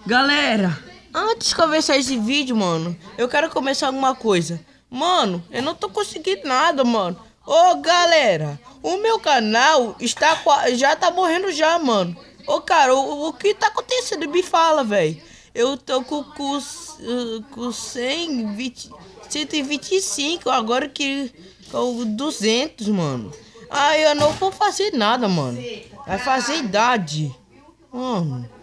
Galera, antes de começar esse vídeo, mano, eu quero começar alguma coisa. Mano, eu não tô conseguindo nada, mano. Ô, galera, o meu canal já tá morrendo já, mano. Ô, cara, o que tá acontecendo? Me fala, velho. Eu tô com 125, agora que com 200, mano. Ah, eu não vou fazer nada, mano. Vai fazer idade. Mano.